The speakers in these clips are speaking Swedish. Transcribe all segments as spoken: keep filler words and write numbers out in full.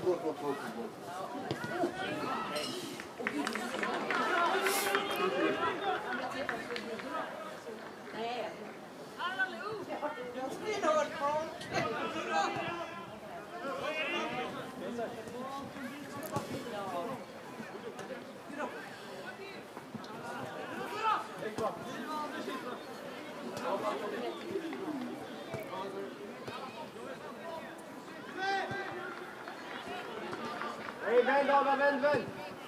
Hej, vänd Adam, vänd, vänd!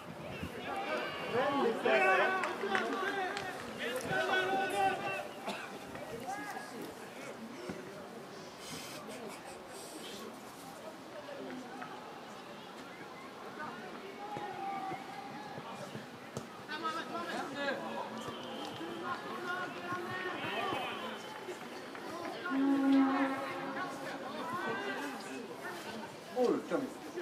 Vänd istället! Orkar vi?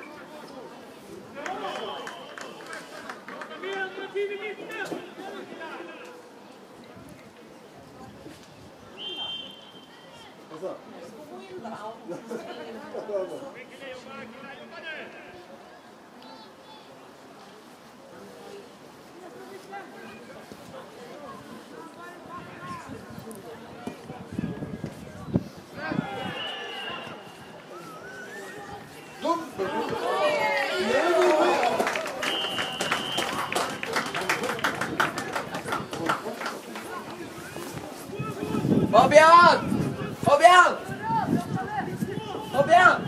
Fabian! Fabian! Fabian!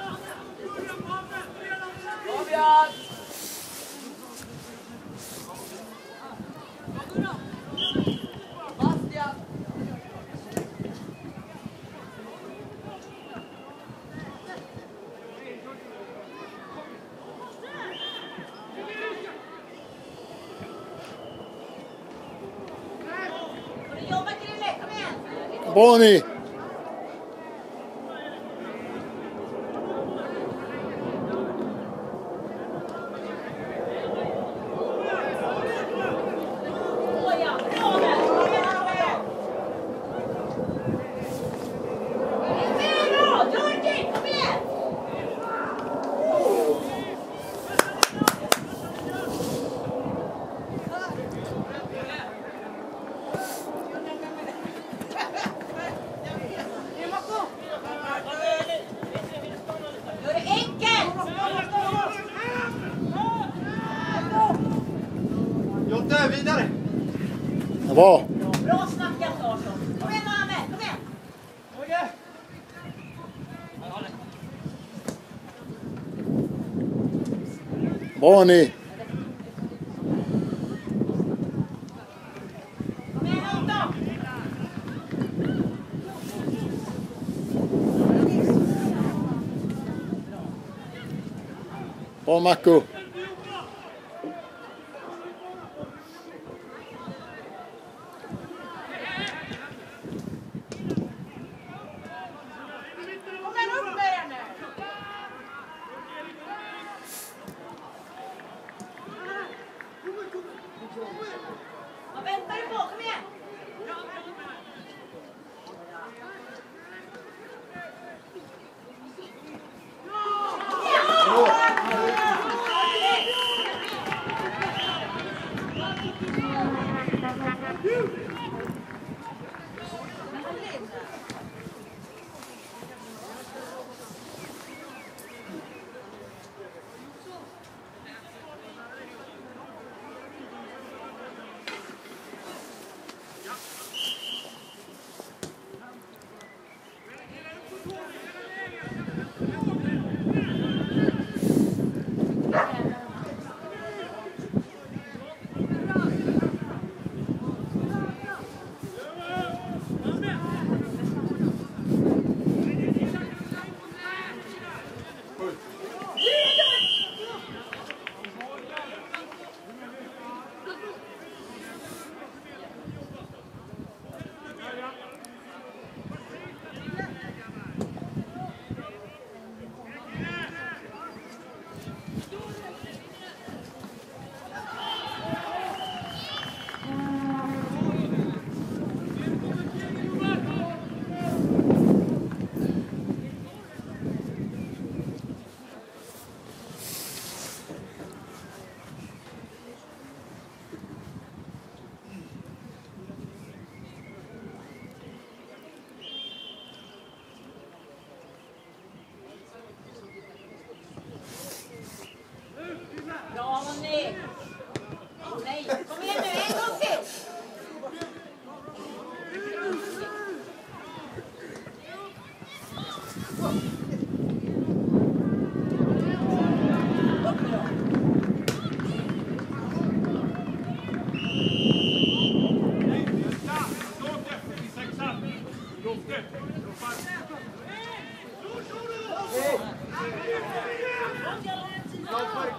Fabian! Bastian! Boni! Jotte, vidare! Bra! Bra snackat Larsson. Kom igen Mohamed, kom igen! Okej! Boni! Kom igen Otto! Bra Marco! Vad väntar du på? Kom igen!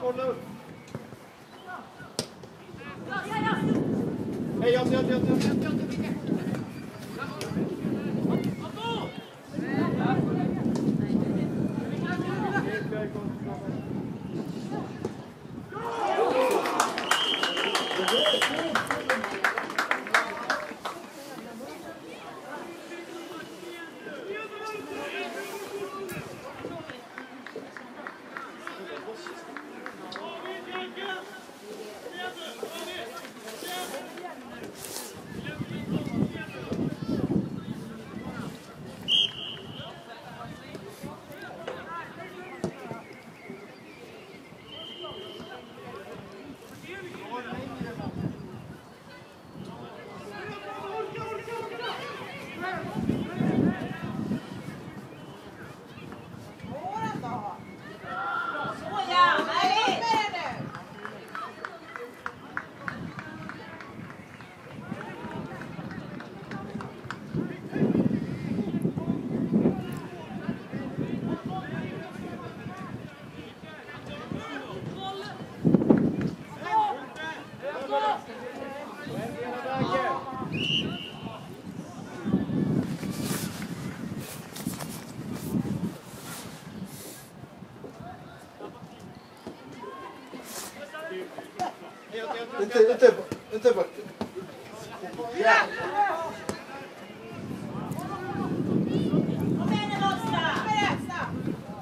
kolla upp. Ja, ja, ja. Hej, jag, jag, jag, jag, jag. Inte, inte, inte bort. Ja. Kom igen nu, Monster! Kom igen, snabbt!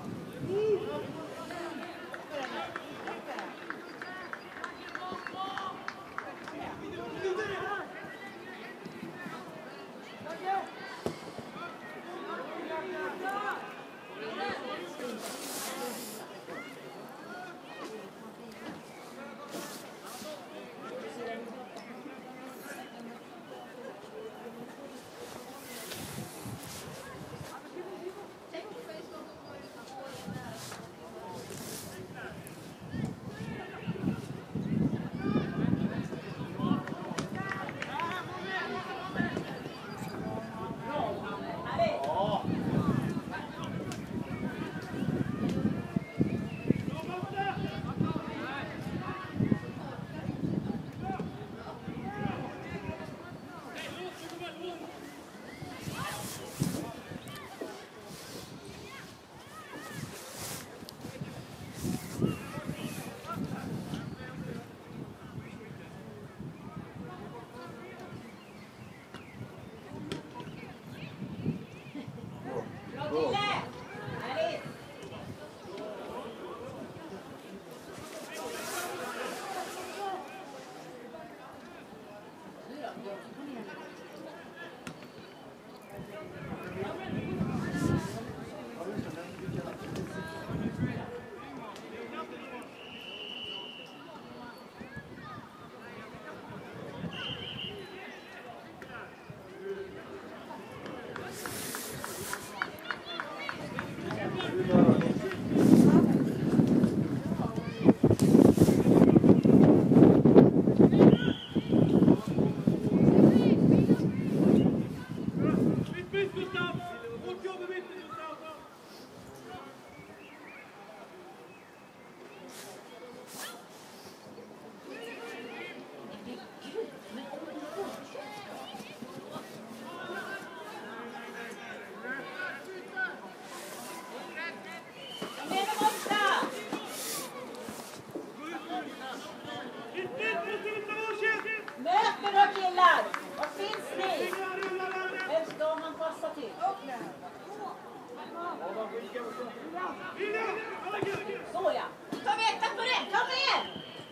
Såja! Ta med, tack på det! Kom igen!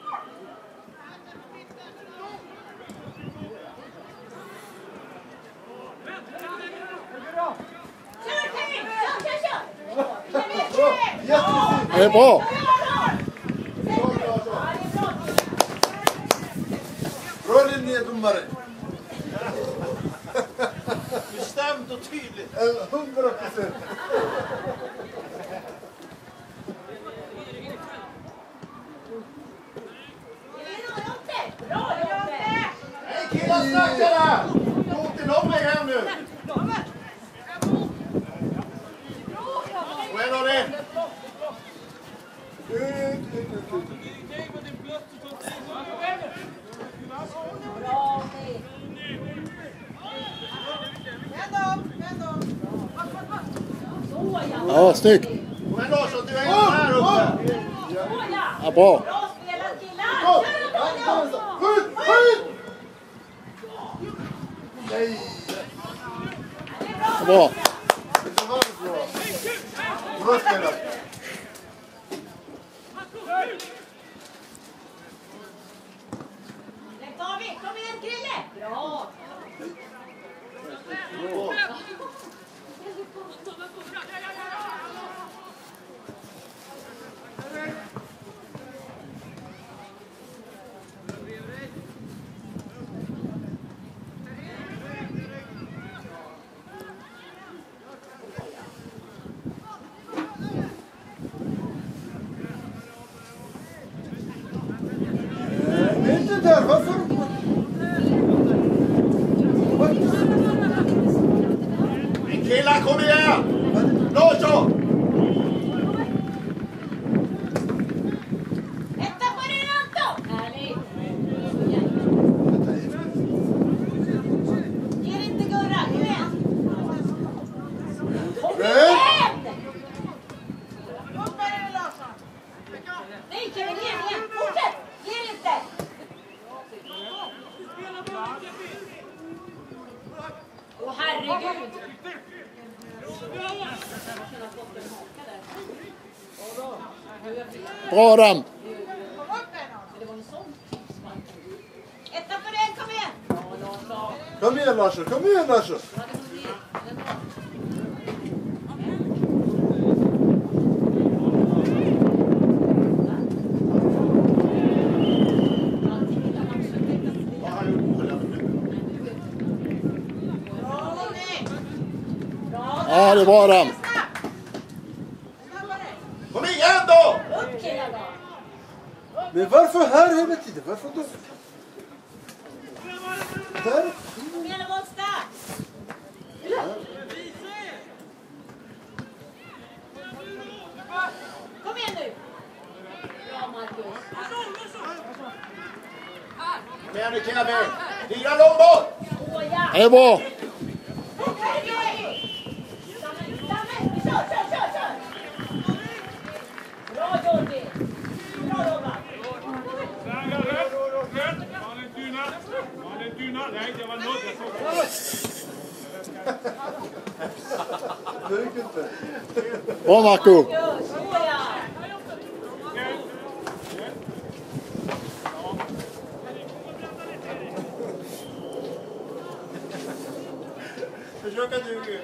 Kör, Kevin! Kör, kör, kör! Kevin, kör! Jättefint! Det är bra. Bra linje, domare. Bestämt och tydligt. Hundra procent. Bra Jonte! Hej killar, snackare! Gå till dem här nu. Och en av det. Ut, ut, ut, ut. Bra, Nick. Så ja. Ja, snyggt. Men Larsson, du är ju här uppe. Så ja. Ja, bra. Bra spelat killar. Kör Antonio. Skjut, skjut! Nej. Det är bra. Bra. Det var bra. Bra spelat. Lägg av er. Kom igen Krille. Bra. Inte där, varför? Min killar, kom igen! Larsson! Etta på dig Anton. Härligt. Ge det inte Gurra. Kom igen. Kom igen. Nej, Kevin, ge igen. Fortsätt. Ge det inte. Åh herregud. Bra Adam. Etta på den, kom igen. Kom igen Larsson, kom igen Larsson. Ja, det är bra Adam. Kom igen då! Upp killar då. Men varför här hela tiden? Varför då? Där? Kom igen Monsta. Kom igen nu. Bra Marcus. Kom igen nu Kevin! Lira lång boll! Åh ja. Det är bra. Kör, kör, kör, kör! Bra Jordi! Bra Robban! Nej, det var något jag såg. Det gick inte. Bra Marco. Så ja! Försök att du...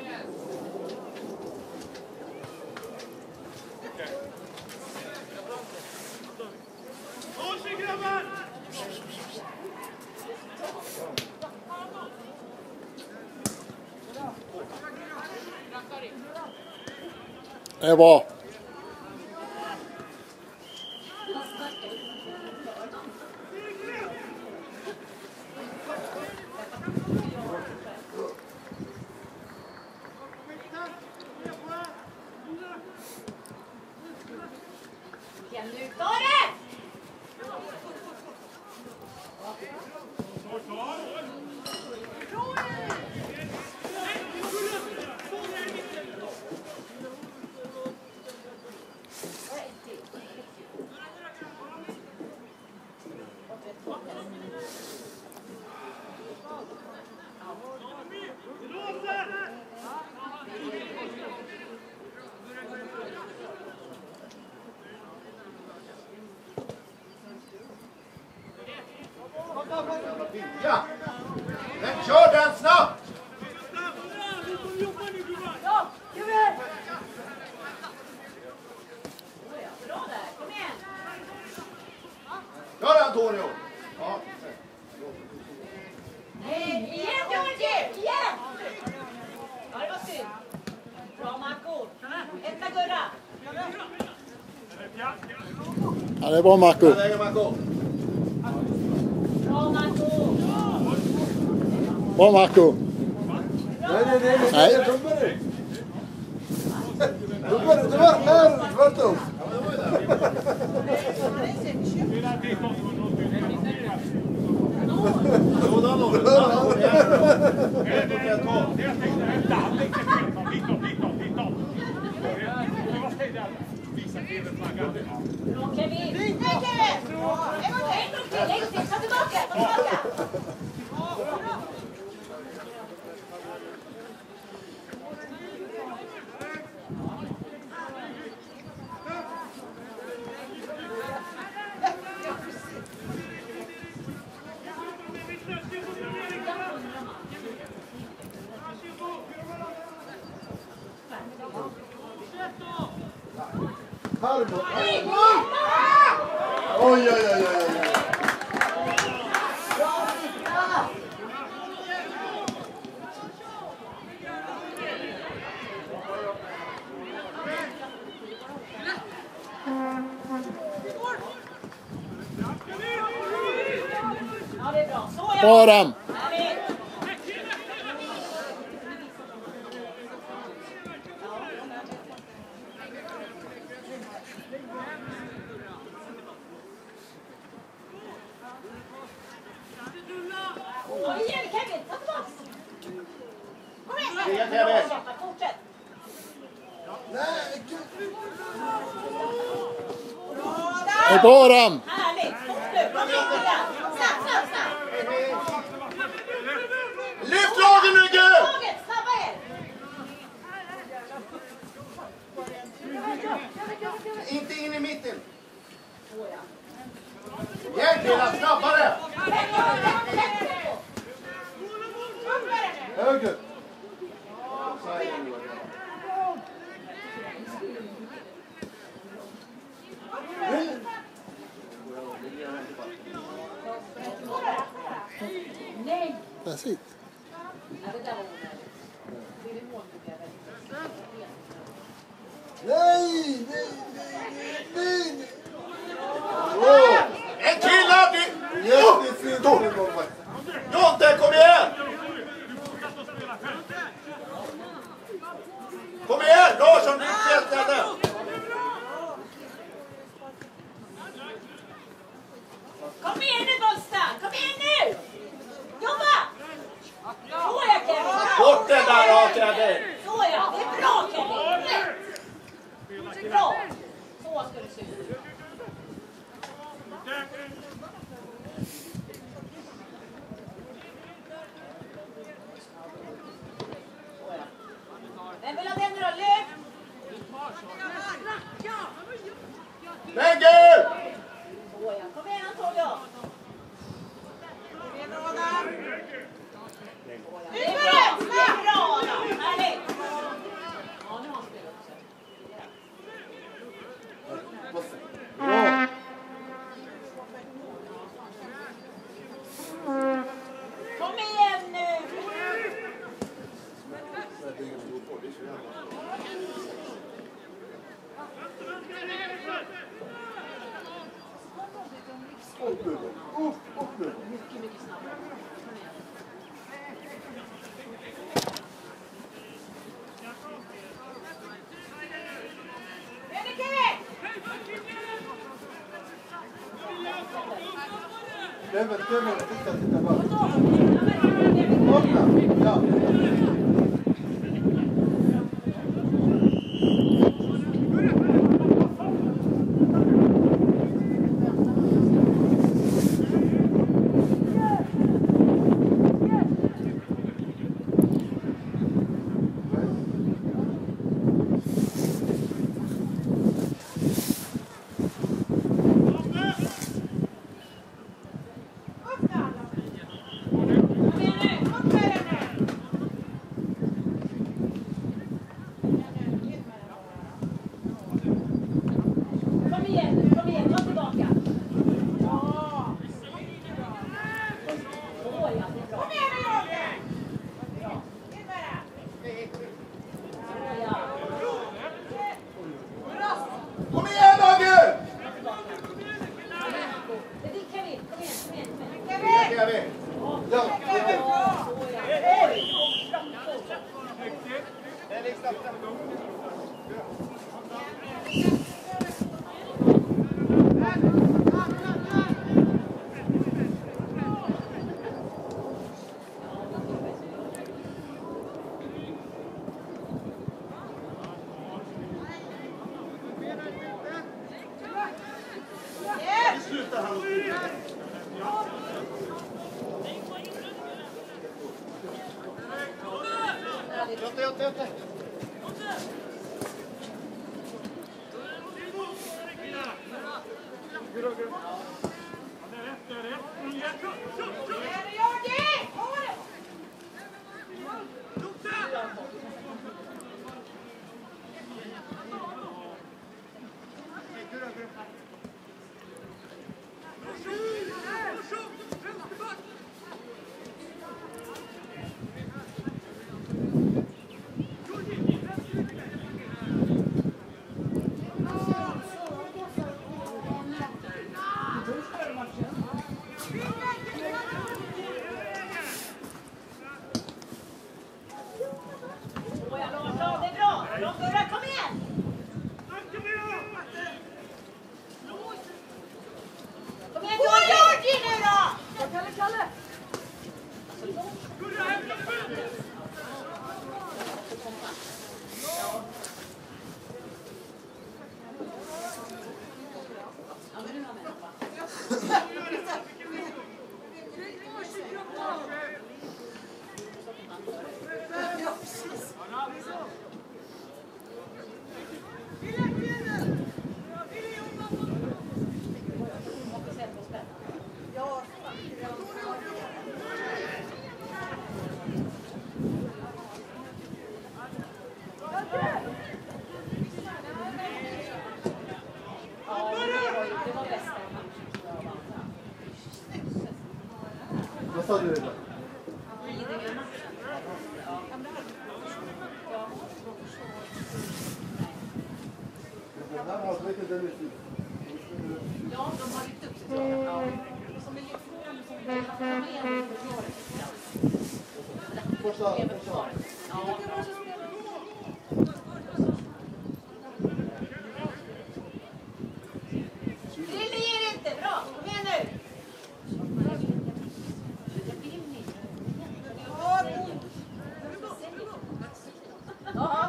Det är bra. Igen nu, ta det! Ja! Men kör den snabbt! Ja, kom igen! Bra där, kom igen! Kör Antonio! Ja. Nej, igen Georgie! Igen! Ja, det var synd. Bra Marco. Etta Gurra. Ja, det är bra Marco. Där lägger Marco. Bra Marco. Bra Marco. Nej, nej, nej, nej, Nej. nej, domare. Domare, det var här, tvärtom. Oj, oj, oj, oj, oj. Bra Adam! Det är bra Adam! Lyft lagen nu Gud! Inte in i mitten. Hjälp killar, snabbare! Höger. That's it. Nej, nej, nej, nej. En kille! Det... Jättefint. Jonte, kom igen! Kom igen, Larsson, ditt felställe! Kom igen nu Bosta! Kom igen nu! Jobba! Så ja Kevin! Bort den där då, Kevin! Så ja, det är bra Kevin! Rätt! Bra! Så ska det se ut. Vem vill ha den nu då? Lyft! Men Gud! Så ja, kom igen Antonio! Det är bra! Det är bra Adam! Härligt! Ja, nu har han spelat också. Bra. Kom igen nu! Upp, upp, upp nu. Mycket, mycket snabbare. Ready, Kevin! Kevin, Kevin, titta, titta bara. Öppna, ja. Kom igen nu! Kom med den nu! där han uppe. Jotte, Jotte, Jotte. Vad sa du det? Den här halvleken, den är fin. Ja, de har lyft upp sig. Ja. Som en lektion som är med i försvaret. Första, första. Ja. Lille ger inte. Bra. Kom igen nu. Ja.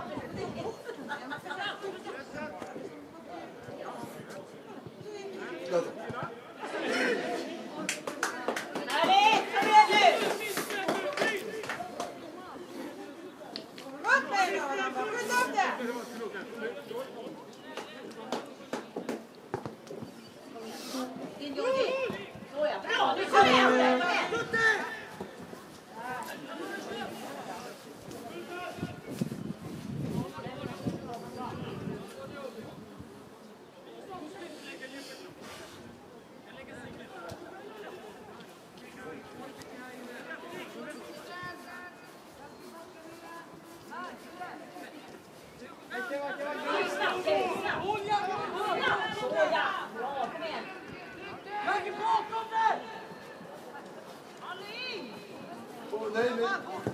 Nej, nej.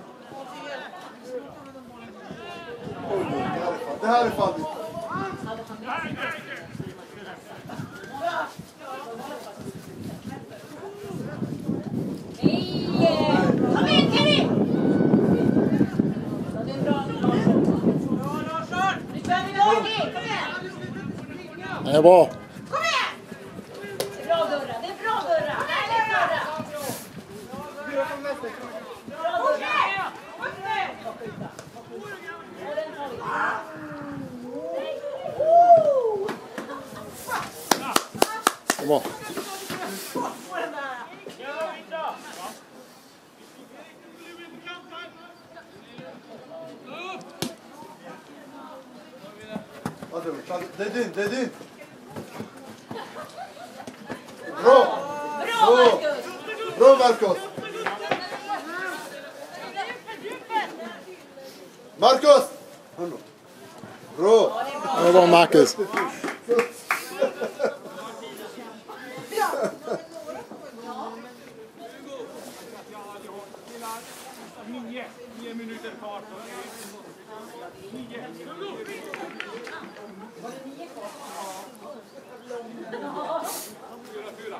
Oj, det här är fan ditt. Kom igen, Kenny! Det är bra, Larsson! Nu kör vi Norge! Kom igen! Det är bra. Kom igen! Det är bra Gurra, det är bra Gurra! Härligt Gurra! Bra Gurra! Och den tar vi. Det är bra. Det är din, det är din. Bra! Bra Marcus! Bra Marcus! Marcus! Bra! Det var Marcus. Nio, nio minuter kvar. Nio. Fyra, fyra.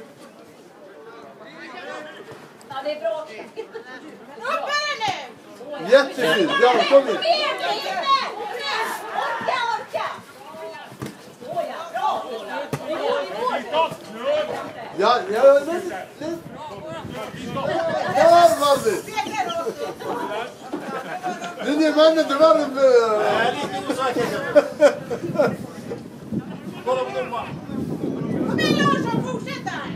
Ja, det är bra. Upp med den nu! Så Jättefint. Ja, kom igen. Kom igen, kom igen. Orka, orka. Såja, bra. Ja, ja, lite. Där var det. Linjemannen, det var en... Nej, lite osäkerhet. Kolla på domaren. Kom igen Larsson, fortsätt där.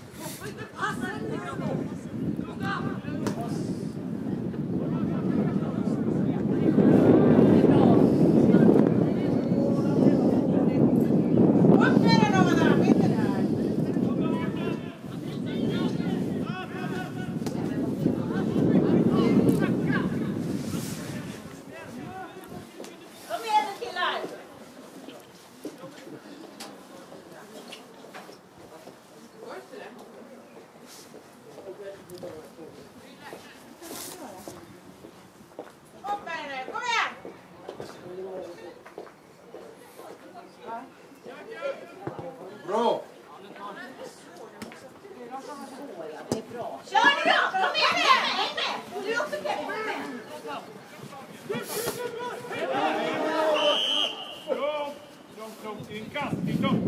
Bra. Kör nu då! Kom igen nu! Häng med! Du är också Kevin, kom med! Långt, långt, in kast, in långt.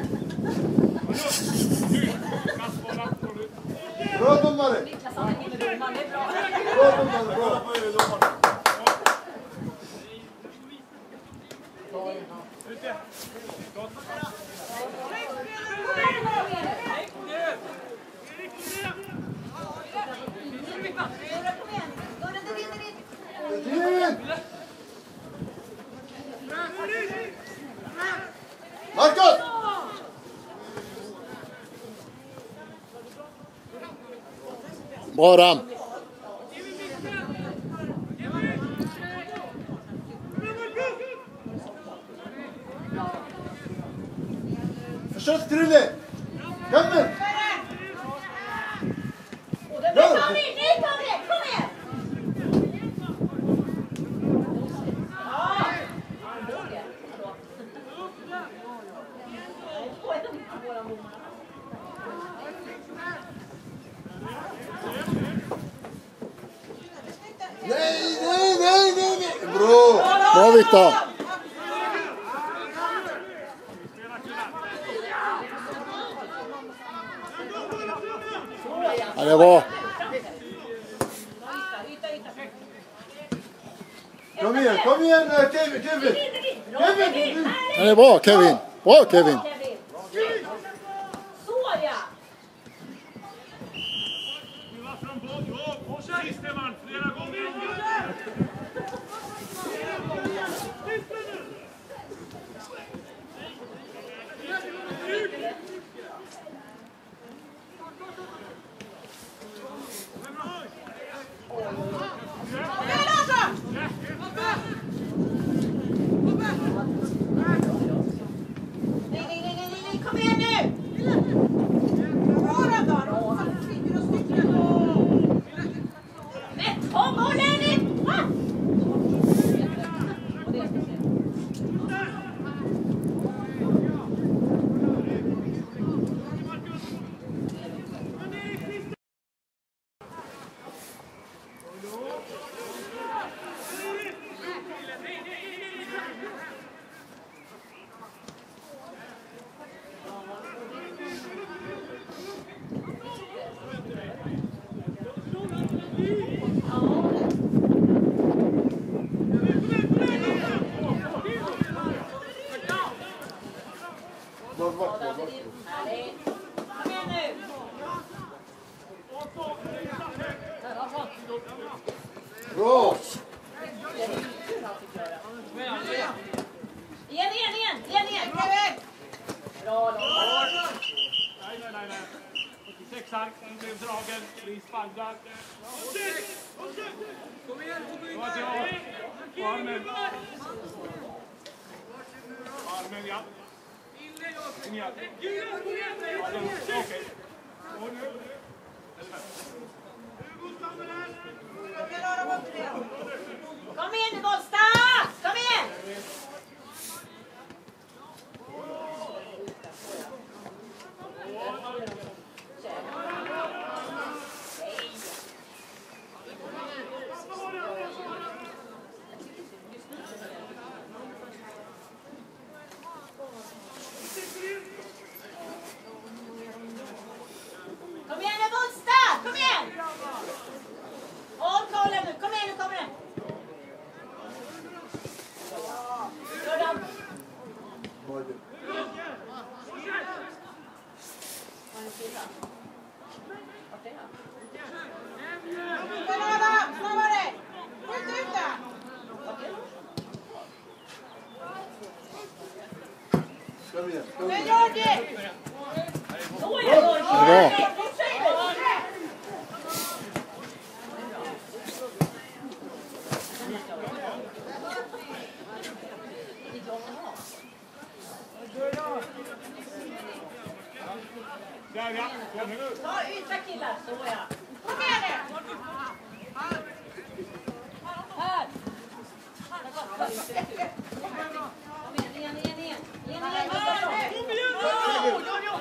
Nu, kastbollen får du. Bra domare. Niklas han är med domaren, det är bra. Bra domare, bra. Kolla på överdomaren. Ute. Skott. Tid! Marcus! Bra Ram. Försök Trille! Kom igen! Kom in, nu kommer det! Kom igen! Nej, nej, nej, nej, nej! Bra! Bra Viktor. Ja, det är bra. Kom igen, kom igen Kevin, Kevin! Kevin! Ja, det är bra Kevin. Bra Kevin. Såja! Du var från båt. Ja, sista man. Flera gånger. Nej, nej, nej, nej, nej, kom igen nu! Men ta bollen nu! Va? Kom igen nu! Bra! Igen, igen, igen, igen, igen! Bra, Lars! Nej, nej, nej, nej. åttiosexan, den blev dragen. Vi spannar. Kom igen, kom igen. På armen. Armen, ja. In igen. Okej. Och nu. Kom igen nu, Bollsta! Kom igen! igen. Men Jordi! Så är det! Bra. Där ja, kom nu. Ta yta killar, så ja. Kom igen nu! Här! Kom igen, igen, igen, igen. Igen, igen,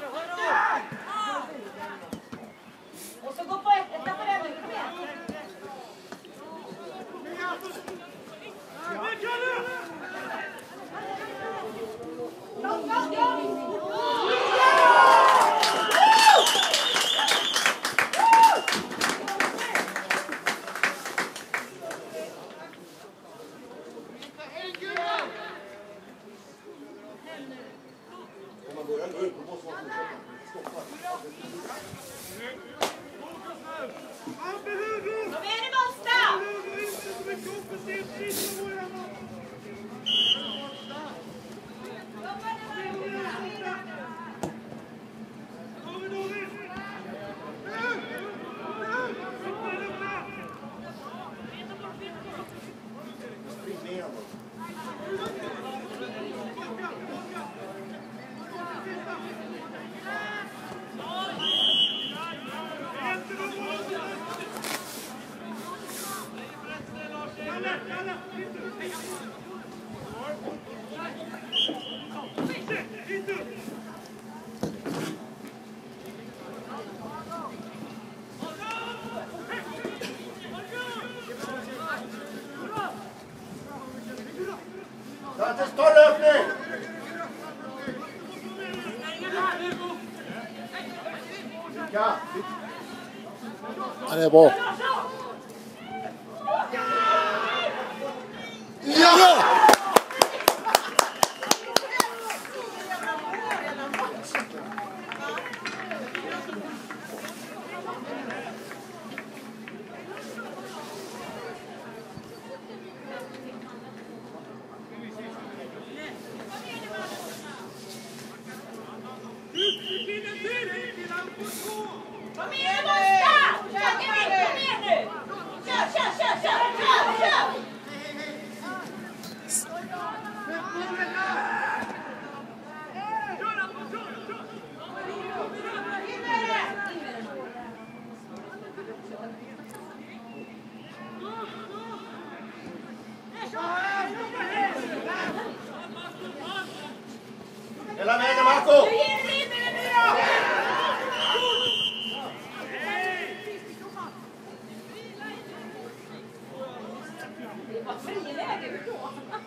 och så gå på ett, ett på den nu, kom igen. Kom, kom, kom! Kom igen nu, Monsta! Dantes, ta löpning! Ja. Ja, det är bra. Ja! Kom igen, Monsta! Kom igen nu! Kör, kör, kör, kör, kör, kör! Hela vägen, Marco! Vad friläge då?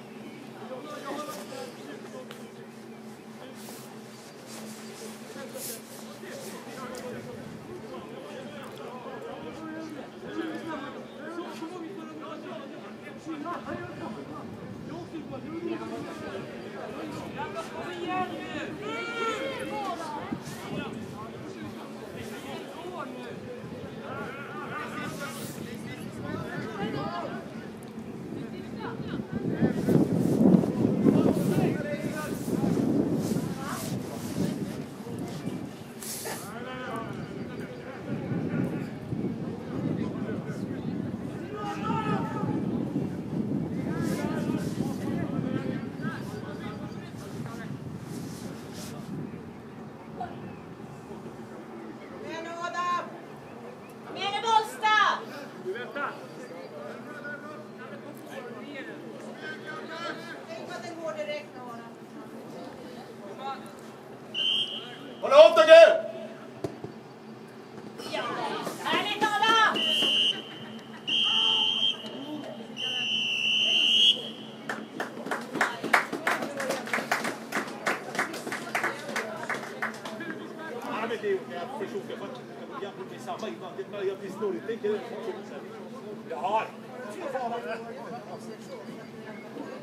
Håll ihop dig, Gud! Ja, härligt Adam! Ja, men det är ju jag försöker för att jag blir samma innan det börjar bli snurrigt. Det är inte det. Ja.